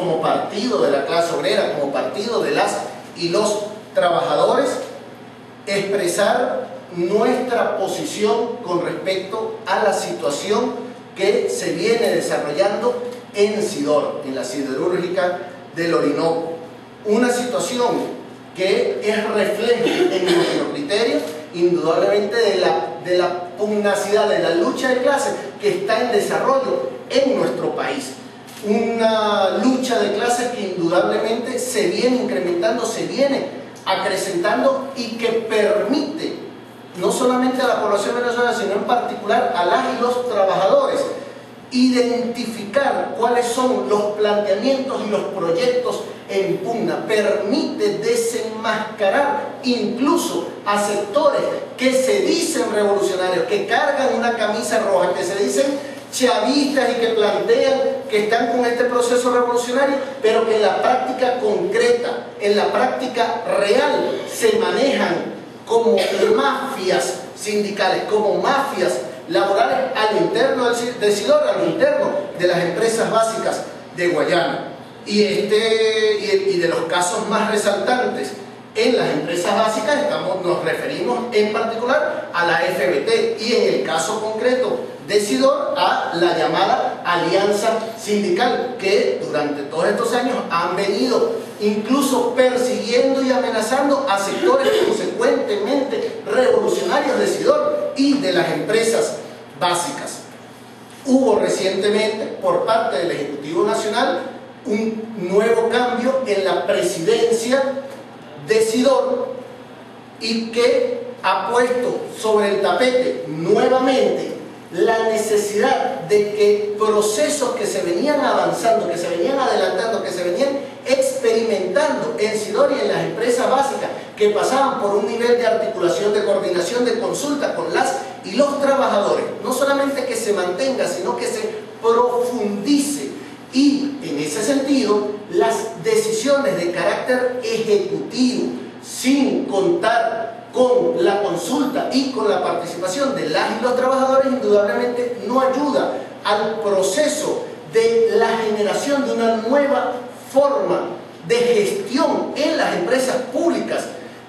como partido de la clase obrera, como partido de las y los trabajadores, expresar nuestra posición con respecto a la situación que se viene desarrollando en Sidor, en la siderúrgica del Orinoco. Una situación que es reflejo en nuestro criterio, indudablemente, de la pugnacidad, de la lucha de clases que está en desarrollo en nuestro país. Una lucha de clases que indudablemente se viene incrementando, se viene acrecentando y que permite no solamente a la población venezolana, sino en particular a las y los trabajadores, identificar cuáles son los planteamientos y los proyectos en pugna. Permite desenmascarar incluso a sectores que se dicen revolucionarios, que cargan una camisa roja, que se dicen chavistas y que plantean que están con este proceso revolucionario, pero que en la práctica concreta, en la práctica real, se manejan como mafias sindicales, como mafias laborales al interno de Sidor, a lo interno de las empresas básicas de Guayana. Y de los casos más resaltantes en las empresas básicas nos referimos en particular a la FBT y en el caso concreto de Sidor a la llamada Alianza Sindical, que durante todos estos años han venido incluso persiguiendo y amenazando a sectores consecuentemente revolucionarios de Sidor y de las empresas básicas. Hubo recientemente por parte del Ejecutivo Nacional un nuevo cambio en la presidencia de Sidor y que ha puesto sobre el tapete nuevamente la necesidad de que procesos que se venían avanzando, que se venían adelantando, que se venían experimentando en Sidor y en las empresas básicas, que pasaban por un nivel de articulación, de coordinación, de consulta con las y los trabajadores, no solamente que se mantenga, sino que se profundice. Y en ese sentido, las decisiones de carácter ejecutivo, sin contar con la consulta y con la participación de las y los trabajadores, indudablemente no ayuda al proceso de la generación de una nueva forma de gestión en las empresas públicas,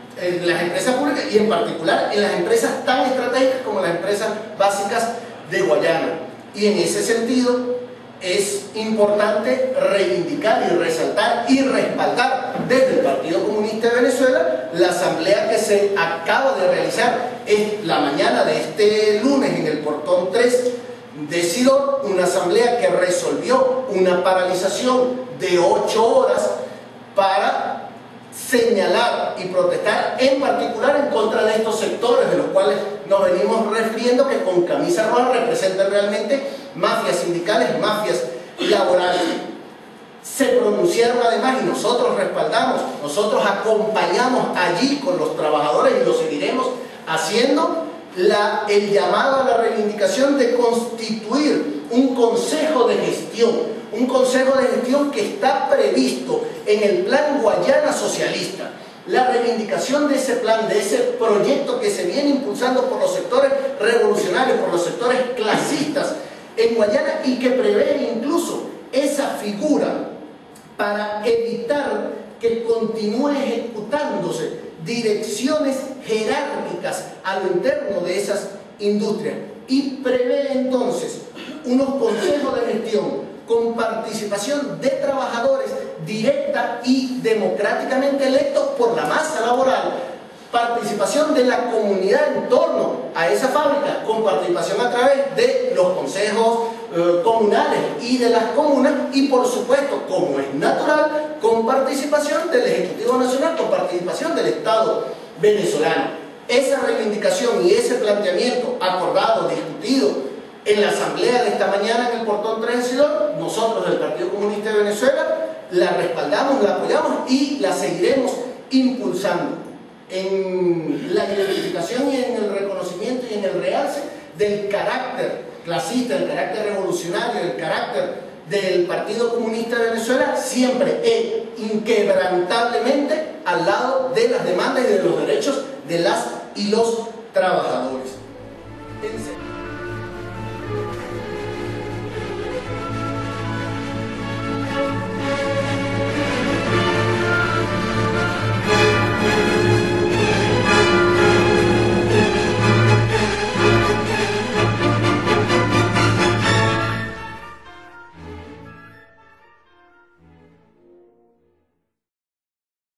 y en particular en las empresas tan estratégicas como las empresas básicas de Guayana. Y en ese sentido es importante reivindicar y resaltar y respaldar desde el Partido Comunista de Venezuela la asamblea que se acaba de realizar en la mañana de este lunes en el portón 3 de Sidor, una asamblea que resolvió una paralización de 8 horas para señalar y protestar en particular en contra de estos sectores de los cuales nos venimos refiriendo, que con camisa roja representan realmente mafias sindicales, mafias laborales. Se pronunciaron además, y nosotros respaldamos, nosotros acompañamos allí con los trabajadores y lo seguiremos haciendo, el llamado a la reivindicación de constituir un consejo de gestión, que está previsto en el plan Guayana Socialista. La reivindicación de ese plan, de ese proyecto que se viene impulsando por los sectores revolucionarios, por los sectores clasistas en Guayana, y que prevé incluso esa figura para evitar que continúe ejecutándose direcciones jerárquicas a lo interno de esas industrias, y prevé entonces unos consejos de gestión con participación de trabajadores directa y democráticamente electos por la masa laboral, participación de la comunidad en torno a esa fábrica, con participación a través de los consejos comunales y de las comunas, y por supuesto, como es natural, con participación del Ejecutivo Nacional, con participación del Estado venezolano. Esa reivindicación y ese planteamiento acordado, discutido en la asamblea de esta mañana en el portón 3 de Sidor, nosotros del Partido Comunista de Venezuela la respaldamos, la apoyamos y la seguiremos impulsando en la identificación y en el reconocimiento y en el realce del carácter clasista, del carácter revolucionario, del carácter del Partido Comunista de Venezuela, siempre e inquebrantablemente al lado de las demandas y de los derechos de las y los trabajadores.